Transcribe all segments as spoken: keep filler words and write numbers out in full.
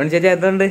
റോണി ചേച്ചി എന്തുകൊണ്ട്?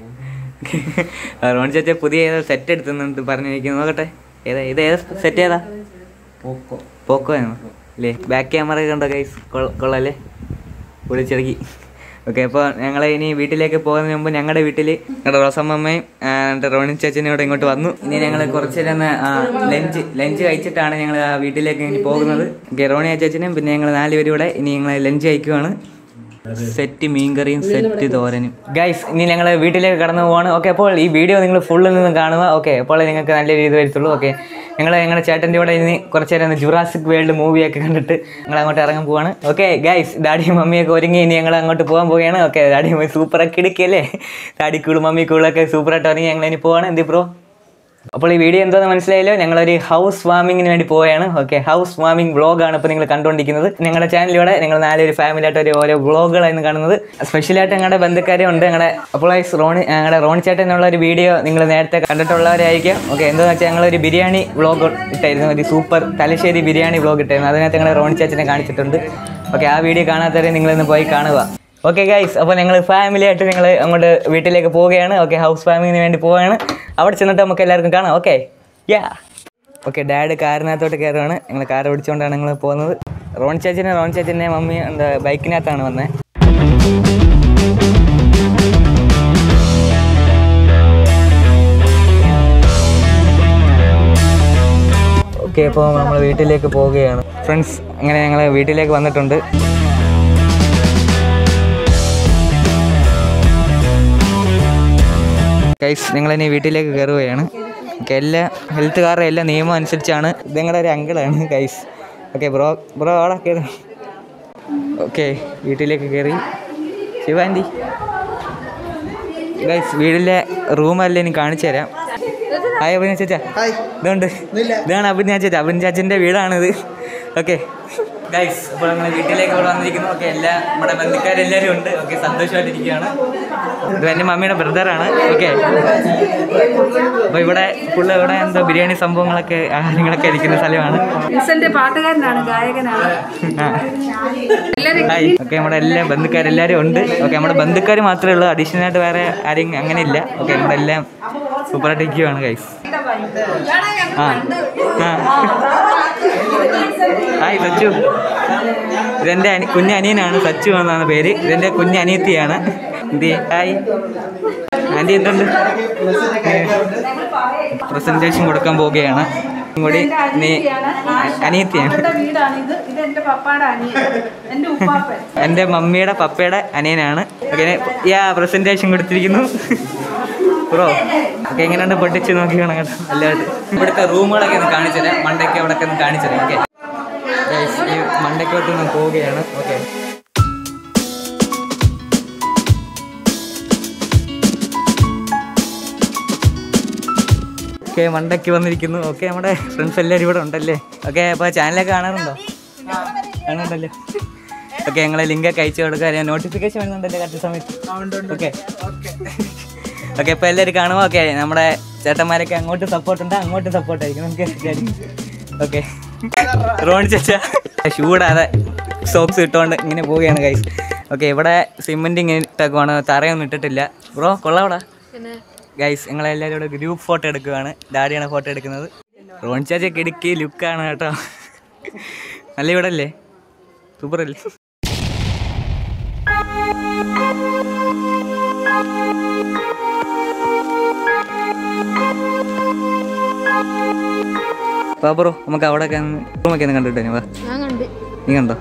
റോണി ചേച്ചി പുതിയ ഏതോ സെറ്റ് എടുത്തുന്നുണ്ട് പറഞ്ഞിരിക്കുന്നു. നോക്കട്ടെ ഏതാ ഇത് ഏതാ സെറ്റ് ഏതാ? പോക്കോ പോക്കോ ആണോ അല്ലേ? ബാക്ക് ക്യാമറ കണ്ടോ ഗൈസ്? കൊള്ളാല്ലേ? പൊളിച്ചിറക്കി. ഓക്കെ, അപ്പോൾ ഞങ്ങൾ ഇനി വീട്ടിലേക്ക് പോകുന്നതിന് മുമ്പ് ഞങ്ങളുടെ വീട്ടിൽ ഞങ്ങളുടെ റോസമ്മയും റോണി ചേച്ചനും ഇവിടെ ഇങ്ങോട്ട് വന്നു. ഇനി ഞങ്ങൾ കുറച്ച് നേരം ലഞ്ച് ലഞ്ച് കഴിച്ചിട്ടാണ് ഞങ്ങൾ ആ വീട്ടിലേക്ക് ഇനി പോകുന്നത്. ഓക്കെ, റോണി ചേച്ചനും പിന്നെ ഞങ്ങൾ നാലുപേരും ഇവിടെ ഇനി ഞങ്ങൾ ലഞ്ച് കഴിക്കുവാണ്. സെറ്റ് മീൻകറിയും സെറ്റ് തോരനും. ഗൈസ്, ഇനി ഞങ്ങൾ വീട്ടിലേക്ക് കടന്നു പോവാണ്. ഓക്കെ, അപ്പോൾ ഈ വീഡിയോ നിങ്ങൾ ഫുള്ളിൽ നിന്ന് കാണുക. ഓക്കെ, അപ്പോൾ നിങ്ങൾക്ക് നല്ല രീതി വരത്തുള്ളൂ. ഓക്കെ, ഞങ്ങൾ ഞങ്ങളുടെ ചേട്ടൻ്റെ കൂടെ ഇനി കുറച്ച് നേരം ജുറാസിക് വേൾഡ് മൂവിയൊക്കെ കണ്ടിട്ട് ഞങ്ങൾ അങ്ങോട്ട് ഇറങ്ങാൻ പോവാണ്. ഓക്കെ ഗൈസ്, ഡാഡിയും മമ്മിയൊക്കെ ഒരുങ്ങി ഇനി ഞങ്ങൾ അങ്ങോട്ട് പോകാൻ പോവുകയാണ്. ഓക്കെ, ഡാഡി മമ്മി സൂപ്പറൊക്കെ ഇടിക്കല്ലേ? ഡാഡി കൂളും മമ്മി കൂളൊക്കെ സൂപ്പറായിട്ട് ഇറങ്ങി ഞങ്ങൾ ഇനി പോവാണ്. എന്ത് ബ്രോ? അപ്പോൾ ഈ വീഡിയോ എന്താണെന്ന് മനസ്സിലായല്ലോ, ഞങ്ങളൊരു ഹൗസ് വാമിങ്ങിന് വേണ്ടി പോവുകയാണ്. ഓക്കെ, ഹൗസ് വാമിംഗ് വ്ളോഗാണ് ഇപ്പോൾ നിങ്ങൾ കണ്ടുകൊണ്ടിരിക്കുന്നത്. ഞങ്ങളുടെ ചാനലിലൂടെ ഞങ്ങൾ നാലൊരു ഫാമിലി ആയിട്ട് ഒരു ഓരോ വ്ളോഗുകളായിരുന്നു കാണുന്നത്. സ്പെഷ്യലായിട്ട് ഞങ്ങളുടെ ബന്ധുക്കാരും ഉണ്ട്. ഞങ്ങളുടെ അപ്പോൾ റോണി ഞങ്ങളുടെ റോണി ചേട്ടൻ എന്നുള്ള ഒരു വീഡിയോ നിങ്ങൾ നേരത്തെ കണ്ടിട്ടുള്ളവരായിരിക്കും. ഓക്കെ, എന്താണെന്ന് വെച്ചാൽ ഞങ്ങളൊരു ബിരിയാണി വ്ളോഗ് ഇട്ടായിരുന്നു, ഒരു സൂപ്പർ തലശ്ശേരി ബിരിയാണി വ്ളോഗ് ഇട്ടായിരുന്നു. അതിനകത്ത് ഞങ്ങൾ റോണി ചേട്ടനെ കാണിച്ചിട്ടുണ്ട്. ഓക്കെ, ആ വീഡിയോ കാണാത്തവരെ നിങ്ങളിന്ന് പോയി കാണുക. ഓക്കെ ഗൈസ്, അപ്പോൾ ഞങ്ങൾ ഫാമിലി ആയിട്ട് ഞങ്ങൾ അങ്ങോട്ട് വീട്ടിലേക്ക് പോവുകയാണ്. ഓക്കെ, ഹൗസ് വാമിങ്ങിന് വേണ്ടി പോവുകയാണ്. അവിടെ ചെന്നിട്ട് നമുക്ക് എല്ലാവർക്കും കാണാം. Okay, ya. ഓക്കെ, ഡാഡ് കാറിനകത്തോട്ട് കയറുകയാണ്. ഞങ്ങൾ കാർ ഓടിച്ചുകൊണ്ടാണ് ഞങ്ങൾ പോകുന്നത്. റോണി ചേച്ചിനെ റോണി ചേച്ചിൻ്റെ മമ്മി എന്താ ബൈക്കിനകത്താണ് വന്നത്. ഓക്കെ, അപ്പോൾ നമ്മൾ വീട്ടിലേക്ക് പോവുകയാണ് ഫ്രണ്ട്സ്. അങ്ങനെ ഞങ്ങൾ വീട്ടിലേക്ക് വന്നിട്ടുണ്ട്. ഗൈസ്, ഞങ്ങളിനി വീട്ടിലേക്ക് കയറുകയാണ്. ഓക്കെ, എല്ലാ ഹെൽത്തുകാരുടെ എല്ലാ നിയമം അനുസരിച്ചാണ്. ഇത് ഞങ്ങളുടെ ഒരു അങ്കിളാണ് ഗൈസ്. ഓക്കെ, ബ്രോ ബ്രോ അവിടെ കയറി. ഓക്കെ, വീട്ടിലേക്ക് കയറി. ശിവാൻറ്റി ഗൈസ്, വീടിൻ്റെ റൂമല്ലേ ഇനി കാണിച്ചു തരാം. ഹായ് അഭിനയ ചേച്ചാ. ഇതുണ്ട്, ഇതാണ് അഭിനയ ചേച്ചാ. അഭിനയ ചേച്ചൻ്റെ വീടാണിത്. ഓക്കെ ഗൈസ്, അപ്പോൾ നമ്മൾ വീട്ടിലേക്ക് ഇവിടെ വന്നിരിക്കുന്നു. ഓക്കെ, എല്ലാ നമ്മുടെ ബന്ധുക്കാരെല്ലാവരും ഉണ്ട്. ഓക്കെ, സന്തോഷമായിട്ടിരിക്കുകയാണ്. ഇത് എൻ്റെ മമ്മിയുടെ ബ്രദറാണ്. ഓക്കെ, അപ്പോൾ ഇവിടെ ഫുള്ള് ഇവിടെ എന്തോ ബിരിയാണി സംഭവങ്ങളൊക്കെ ആഹാരങ്ങളൊക്കെ ഇരിക്കുന്ന സ്ഥലമാണ്. പാട്ടുകാരനാണ്, ഗായകനാണ്. ഓക്കെ, നമ്മുടെ എല്ലാ ബന്ധുക്കാരെല്ലാവരും ഉണ്ട്. ഓക്കെ, നമ്മുടെ ബന്ധുക്കാർ മാത്രമേ ഉള്ളൂ, അഡീഷണൽ ആയിട്ട് വേറെ ആരും അങ്ങനെ ഇല്ല. ഓക്കെ, നമ്മുടെ എല്ലാം സൂപ്പറായിട്ട് ഇരിക്കുകയാണ് ഗൈസ്. ആ ആ ഹായ് സച്ചു. ഇതെൻ്റെ അനി കുഞ്ഞ് അനിയനാണ്, സച്ചു എന്നാണ് പേര്. ഇതെൻ്റെ കുഞ്ഞ് അനിയത്തിയാണ്. എന്ത് ഹായ് ആൻറ്റി, എന്തുണ്ട്? പ്രസൻറ്റേഷൻ കൊടുക്കാൻ പോവുകയാണ്. കൂടി നീ അനിയത്തിയാണ്. എൻ്റെ മമ്മിയുടെ പപ്പയുടെ അനിയനാണ്. ഓക്കെ, യാ പ്രസൻറ്റേഷൻ കൊടുത്തിരിക്കുന്നു ബ്രോ. ഓക്കെ, എങ്ങനെയുണ്ട് പൊട്ടിച്ച് നോക്കി വേണം കേട്ടോ എല്ലാവരും. ഇവിടുത്തെ റൂമുകളൊക്കെ ഒന്ന് കാണിച്ചു തരാം. മണ്ടയ്ക്ക് അവിടെയൊക്കെ ഒന്ന് കാണിച്ചു തരാം. ഓക്കെ, ഈ മണ്ടയ്ക്കോട്ട് ഒന്ന് പോവുകയാണ്. ഓക്കെ, ഓക്കെ മണ്ടയ്ക്ക് വന്നിരിക്കുന്നു. ഓക്കെ, നമ്മുടെ ഫ്രണ്ട്സ് എല്ലാവരും ഇവിടെ ഉണ്ടല്ലേ? ഓക്കെ, അപ്പോൾ ചാനലൊക്കെ കാണാറുണ്ടോ? കാണുന്നുണ്ടല്ലോ. ഓക്കെ, ഞങ്ങളെ ലിങ്കൊക്കെ അയച്ചു കൊടുക്കുക. നോട്ടിഫിക്കേഷൻ വരുന്നുണ്ടല്ലേ കറക്റ്റ് സമയത്ത്? ഓക്കെ ഓക്കെ, ഇപ്പോൾ എല്ലാവരും കാണുമ്പോൾ. ഓക്കെ, നമ്മുടെ ചേട്ടന്മാരൊക്കെ അങ്ങോട്ട് സപ്പോർട്ടുണ്ട്, അങ്ങോട്ട് സപ്പോർട്ടായിരിക്കും നമുക്ക്. ഓക്കെ, റോണി ചേച്ച ഷൂടാതെ സോക്സ് ഇട്ടുകൊണ്ട് ഇങ്ങനെ പോവുകയാണ് ഗൈസ്. ഓക്കെ, ഇവിടെ സിമെൻറ്റ് ഇങ്ങനെ ഇട്ടേക്കുവാണ്, തറയൊന്നും ഇട്ടിട്ടില്ല. ബ്രോ കൊള്ളാവടാ ഗൈസ്. ഞങ്ങളെല്ലാവരും ഇവിടെ ഗ്രൂപ്പ് ഫോട്ടോ എടുക്കുകയാണ്. ഡാഡിയാണ് ഫോട്ടോ എടുക്കുന്നത്. റോണി ചേച്ചയൊക്കെ ഇടുക്കി ലുക്കാണ് കേട്ടോ. നല്ല ഇവിടെ അല്ലേ? സൂപ്പറല്ലേ? ബ്രോ, നമുക്ക് അവിടെ റൂമൊക്കെ ഒന്ന് കണ്ടിട്ട് വാ. നീ കണ്ടോ?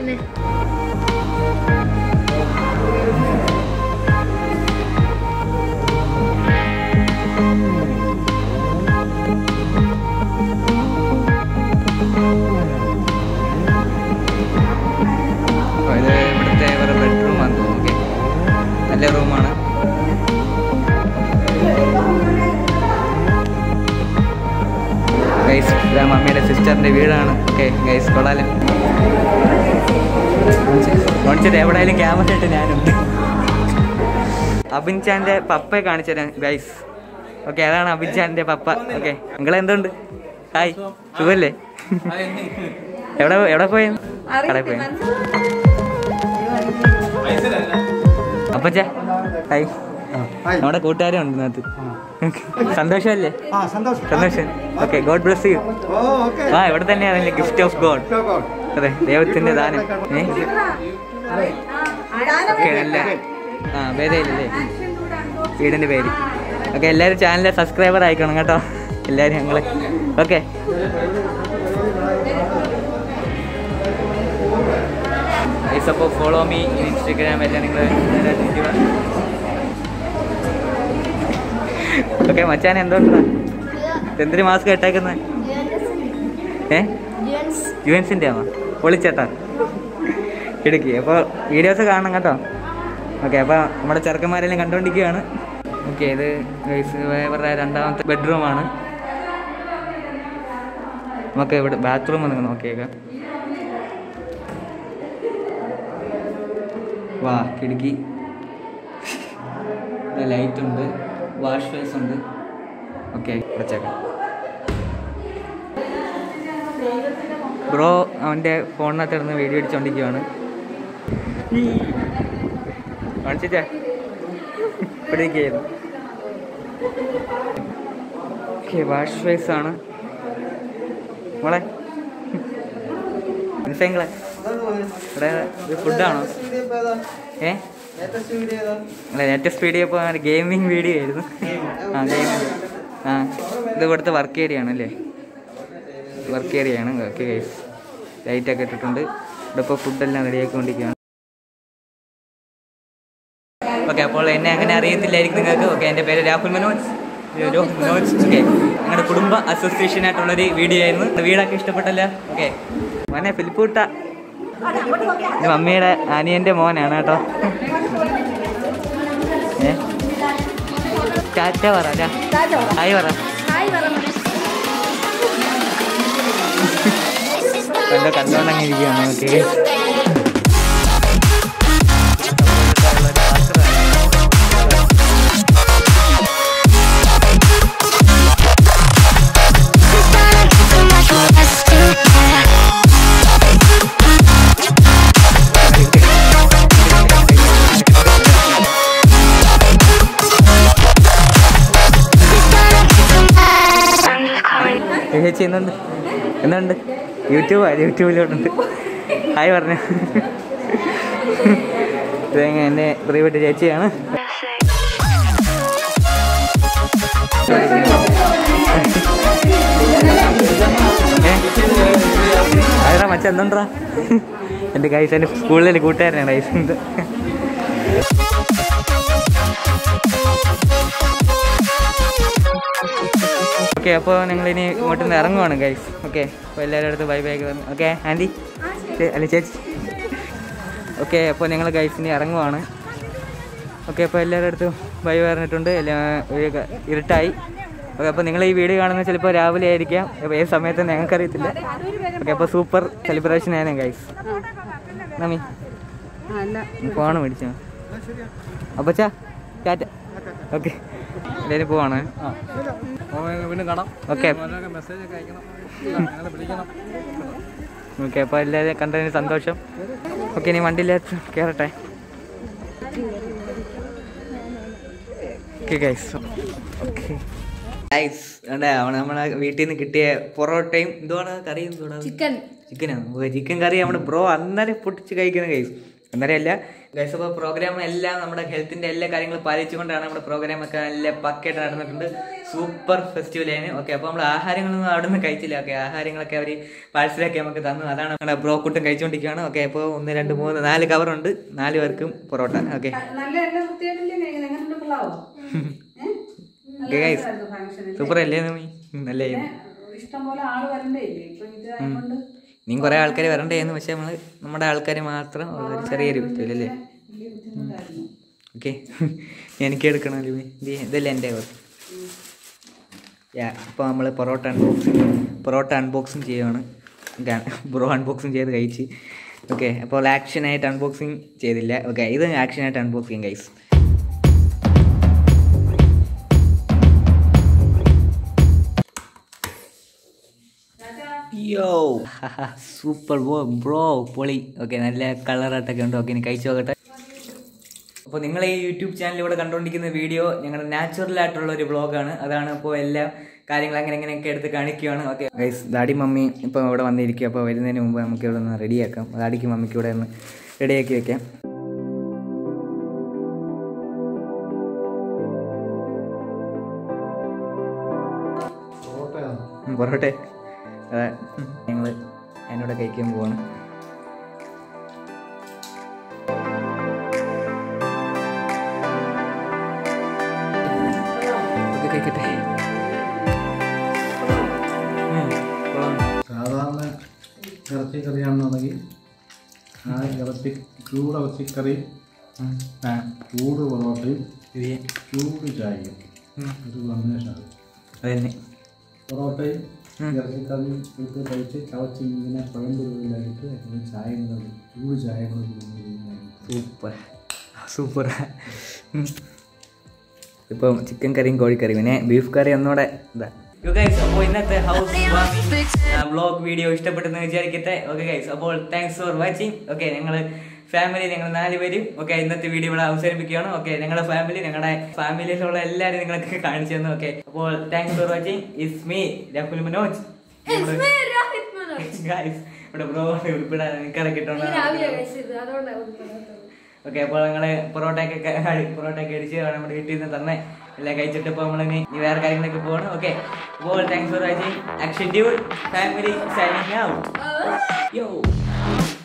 ഇത് ഇവിടുത്തെ വേറെ ബെഡ്റൂമാണ് തോന്നുന്നു. ഓക്കെ, നല്ല റൂമാണ്. ഗൈസ്, ഇതാ മമ്മിയുടെ സിസ്റ്ററിൻ്റെ വീടാണ്. ഓക്കെ ഗൈസ്, കൊള്ളാലും കാണിച്ചത് എവിടെയായാലും ക്യാമറ ഇട്ട് ഞാനുണ്ട്. അബിൻചാൻ്റെ പപ്പയെ കാണിച്ചു തരാം ഗൈസ്. ഓക്കെ, അതാണ് അബിൻചാൻ്റെ പപ്പ. ഓക്കെ, നിങ്ങളെന്തുണ്ട്? ഹായ്, സുഖല്ലേ? എവിടെ എവിടെ പോയ? കടയിൽ പോയ. അപ്പച്ചാ ഹായ് നമ്മുടെ കൂട്ടുകാരും ഉണ്ട് ഇതിനകത്ത്. സന്തോഷമല്ലേ? സന്തോഷം. Okay, God bless you. ആ ഇവിടെ തന്നെയാണ് ഗിഫ്റ്റ് ഓഫ് ഗോഡ്. അതെ, ദൈവത്തിന്റെ ദാനം. ഏ ഓക്കെ, നല്ല ആ പേരയില്ലല്ലേ വീടിന്റെ പേര്. ഓക്കെ, എല്ലാവരും ചാനലിലെ സബ്സ്ക്രൈബർ ആയിക്കണം കേട്ടോ, എല്ലാവരും ഞങ്ങള്. ഓക്കെ, അപ്പോൾ ഫോളോ മീ ഇൻസ്റ്റഗ്രാം എല്ലാം നിങ്ങൾ. ഓക്കെ മച്ചാൻ, എന്തുകൊണ്ടാ എന്തൊരു മാസ്ക് ഇട്ടേക്കുന്നത്? ഏ യുവൻസിൻ്റെ ആണോ? പൊളിച്ചേട്ടാ ഇടുക്കി. അപ്പോൾ വീഡിയോസ് കാണണം കേട്ടോ. ഓക്കെ, അപ്പോൾ നമ്മുടെ ചെറുക്കന്മാരെല്ലാം കണ്ടുകൊണ്ടിരിക്കുകയാണ്. ഓക്കെ, ഇത് ഇവരുടെ രണ്ടാമത്തെ ബെഡ്റൂമാണ്. നമുക്ക് ഇവിടെ ബാത്റൂം നിങ്ങൾ നോക്കിയേക്കാം. വാ, കിടക്കി, ലൈറ്റ് ഉണ്ട്, വാഷ് ബേസ് ഉണ്ട്. ഓക്കെ, വെച്ചേക്കാം. ബ്രോ അവൻ്റെ ഫോണിനകത്ത് ഇടുന്ന വീഡിയോ അടിച്ചുകൊണ്ടിരിക്കുകയാണ്. കാണിച്ചിട്ടേ ഇവിടെ ഇരിക്കുകയായിരുന്നു. ഓക്കെ, വാഷ് ബേസ് ആണ് മോളെ. മനസ്സിലായിങ്ങളെ ഇവിടെ ഇത് ഫുഡാണോ? ഏ അല്ല, ലേറ്റസ്റ്റ് വീഡിയോ ഇപ്പോൾ ഗെയിമിങ് വീഡിയോ ആയിരുന്നു. ആ ഗെയിമിങ്. ആ ഇത് ഇവിടുത്തെ വർക്ക് ഏരിയ ആണല്ലേ, വർക്ക് ഏരിയ ആണ്. ഓക്കെ ഗൈസ്, ലൈറ്റൊക്കെ ഇട്ടിട്ടുണ്ട്. ഇവിടെ ഇപ്പോൾ ഫുഡെല്ലാം റെഡിയാക്കിക്കൊണ്ടിരിക്കുകയാണ്. ഓക്കെ, അപ്പോൾ എന്നെ അങ്ങനെ അറിയത്തില്ലായിരിക്കും നിങ്ങൾക്ക്. ഓക്കെ, എൻ്റെ പേര് രാഹുൽ മനോജ് മനോജ് ഓക്കെ, ഞങ്ങളുടെ കുടുംബ അസോസിയേഷൻ ആയിട്ടുള്ളൊരു വീഡിയോ ആയിരുന്നു. വീടൊക്കെ ഇഷ്ടപ്പെട്ടല്ല? ഓക്കെ, മോനെ ഫിലിപ്പൂട്ട, ഇത് മമ്മിയുടെ അനിയൻ്റെ മോനാണ് കേട്ടോ. ഏ ടാറ്റ പറ, ഹായ് പറ. എന്തോ കണ്ടോണ്ടങ്ങനെ ഇരിക്കുകയാണ്. ഓക്കെ, ചേച്ചി എന്തുണ്ട് എന്തുണ്ട്? യൂട്യൂബാ, യൂട്യൂബിലോട്ടുണ്ട്. ഹായ് പറഞ്ഞു. എന്നെ പ്രിയപ്പെട്ട ചേച്ചിയാണ്. അതാ മച്ച എന്തുണ്ടാ? എൻ്റെ കൈസ് എൻ്റെ സ്കൂളിലെ കൂട്ടുകാരനാണ് കൈസ്. എന്ത് ഓക്കെ, അപ്പോൾ ഞങ്ങളിനി ഇങ്ങോട്ട് നിന്ന് ഇറങ്ങുവാണ് ഗൈസ്. ഓക്കെ, അപ്പോൾ എല്ലാവരുടെ അടുത്ത് ബൈ ബൈ പറഞ്ഞു. ഓക്കെ ആൻറ്റി അല്ല ചേച്ചി. ഓക്കെ, അപ്പോൾ ഞങ്ങൾ ഗൈസ് ഇനി ഇറങ്ങുവാണ്. ഓക്കെ, അപ്പോൾ എല്ലാവരുടെ അടുത്തും ബൈ പറഞ്ഞിട്ടുണ്ട്. എല്ലാം ഇരുട്ടായി. ഓക്കെ, അപ്പോൾ നിങ്ങൾ ഈ വീഡിയോ കാണുന്നത് ചിലപ്പോൾ രാവിലെ ആയിരിക്കാം, അപ്പോൾ ഏത് സമയത്ത് ഞങ്ങൾക്കറിയത്തില്ല. ഓക്കെ, അപ്പോൾ സൂപ്പർ സെലിബ്രേഷൻ ആണ് ഗൈസ്. നമ്മി ഫോണ് മേടിച്ചോ? അപ്പോൾ ചാ ടാറ്റ. ഓക്കെ, എല്ലാവരും പോവാണ്. വീണ്ടും കാണാം. ഓക്കെ മെസ്സേജ് ഒക്കെ അയക്കണം, ഓക്കെ, അപ്പോൾ എല്ലാവരും കണ്ടതിന് സന്തോഷം. ഓക്കെ, ഇനി വണ്ടിയിലേക്ക് കയറട്ടെ. ഓക്കെ ഗൈസ്, ഓക്കെ ഗൈസ്, നമ്മളെ വീട്ടിൽ നിന്ന് കിട്ടിയ പൊറോട്ടയും എന്തുവാണ് കറി? എന്തുവാണ്? ചിക്കൻ. ചിക്കനാണ്. ചിക്കൻ കറി നമ്മുടെ ബ്രോ അന്നേരം പൊട്ടിച്ച് കഴിക്കുന്ന ഗൈസ്. അന്നേരം അല്ല ഗൈസ്. അപ്പോൾ പ്രോഗ്രാം എല്ലാം നമ്മുടെ ഹെൽത്തിൻ്റെ എല്ലാ കാര്യങ്ങളും പാലിച്ചുകൊണ്ടാണ് നമ്മുടെ പ്രോഗ്രാം ഒക്കെ നല്ല പക്കയായിട്ട് നടന്നിട്ടുണ്ട്. സൂപ്പർ ഫെസ്റ്റിവലാണ്. ഓക്കെ, അപ്പോൾ നമ്മൾ ആഹാരങ്ങളൊന്നും അവിടെ നിന്ന് കഴിച്ചില്ല. ഓക്കെ, ആഹാരങ്ങളൊക്കെ അവർ പാഴ്സലാക്കി നമുക്ക് തന്നു. അതാണ് നമ്മുടെ ബ്രോ കുട്ടും കഴിച്ചുകൊണ്ടിരിക്കുകയാണ്. ഓക്കെ, അപ്പോൾ ഒന്ന് രണ്ട് മൂന്ന് നാല് കവറുണ്ട്, നാല് പേർക്കും parotta. Okay okay guys, super അല്ലേ? നല്ല നീ കുറേ ആൾക്കാർ വരണ്ടായിരുന്നു, പക്ഷെ നമ്മൾ നമ്മുടെ ആൾക്കാർ മാത്രം ഉള്ളൊരു ചെറിയൊരു പറ്റില്ലല്ലേ? ഓക്കെ, എനിക്ക് എടുക്കണമല്ലോ. ഇതല്ലേ എൻ്റെ അവർ. യാ, ഇപ്പോൾ നമ്മൾ പൊറോട്ട അൺബോക്സിങ് പൊറോട്ട അൺബോക്സിങ് ചെയ്യുകയാണ്. ബ്രോ അൺബോക്സിങ് ചെയ്ത് കഴിച്ച്. ഓക്കെ, അപ്പോൾ ആക്ഷനായിട്ട് അൺബോക്സിങ് ചെയ്തില്ല. ഓക്കെ, ഇത് ആക്ഷനായിട്ട് unboxing guys. Yo super bro bro പൊളി. ഓക്കെ, നല്ല കളറായിട്ടൊക്കെ ഉണ്ട്. ഓക്കെ, ഇനി കഴിച്ചു നോക്കട്ടെ. അപ്പോൾ നിങ്ങൾ ഈ യൂട്യൂബ് ചാനലിലൂടെ കണ്ടുകൊണ്ടിരിക്കുന്ന വീഡിയോ ഞങ്ങളുടെ നാച്ചുറൽ ആയിട്ടുള്ള ഒരു വ്ളോഗാണ്. അതാണ് ഇപ്പോൾ എല്ലാ കാര്യങ്ങൾ അങ്ങനെ അങ്ങനെയൊക്കെ എടുത്ത് കാണിക്കുകയാണ്. ഓക്കെ ഗൈസ്, ഡാഡി മമ്മി ഇപ്പോൾ ഇവിടെ വന്നിരിക്കുക. അപ്പോൾ വരുന്നതിന് മുമ്പ് നമുക്ക് ഇവിടെ ഒന്ന് റെഡിയാക്കാം. ഡാഡിക്ക് മമ്മിക്ക് ഇവിടെ ഒന്ന് റെഡിയാക്കി വെക്കാം. പൊറോട്ടെ അതെ, ഞങ്ങൾ എന്നോട് കഴിക്കാൻ പോവാണ്. കഴിക്കട്ടെ. സാധാരണ ഇറച്ചിക്കറിയാണെന്നുണ്ടെങ്കിൽ ആ ഇറച്ചി ചൂട് ഇറച്ചിക്കറി, ചൂട് പൊറോട്ടയും ചൂട് ചായയും ഒരു കോമ്പിനേഷനാണ്. അതന്നെ പൊറോട്ടയും ഇറച്ചിക്കറിയും എടുത്ത് കഴിച്ച് ചവച്ച് ഇങ്ങനെ കുഴമ്പുകളിലായിട്ട് ചായ ചൂട് ചായ സൂപ്പർ സൂപ്പർ. ഇപ്പം ചിക്കൻ കറിയും കോഴിക്കറിയും പിന്നെ ബീഫ് കറി ഒന്നുകൂടെ ഇതാ. അപ്പോൾ ഇന്നത്തെ ഹൗസ് വ്ളോഗ് വീഡിയോ ഇഷ്ടപ്പെട്ടെന്ന് വിചാരിക്കട്ടെ. ഓക്കെ ഗൈസ്, അപ്പോൾ താങ്ക്സ് ഫോർ വാച്ചിങ്. ഓക്കെ, ഞങ്ങൾ ഫാമിലി ഞങ്ങൾ നാല് പേരും ഓക്കെ ഇന്നത്തെ വീഡിയോ ഇവിടെ അവസാനിപ്പിക്കുകയാണ്. ഓക്കെ, ഞങ്ങളുടെ ഫാമിലി ഞങ്ങളുടെ ഫാമിലിയിലുള്ള എല്ലാവരും നിങ്ങൾക്ക് കാണിച്ചു തന്നു. ഓക്കെ, അപ്പോൾ thanks for watching. It's me Rahul Manoj. Guys ഇവിടെ ബ്രോ ഉൾപ്പെടാൻ എനിക്കത് കിട്ടണം. ഓക്കെ, അപ്പോൾ ഞങ്ങള് പൊറോട്ടയൊക്കെ പൊറോട്ടയൊക്കെ അടിച്ച് നമ്മുടെ വീട്ടിൽ നിന്ന് തന്നെ എല്ലാം കഴിച്ചിട്ട് ഇപ്പോൾ നമ്മളിനി വേറെ കാര്യങ്ങളൊക്കെ പോകണം. ഓക്കെ, അപ്പോൾ thanks for watching. Action dude family signing out. യോ.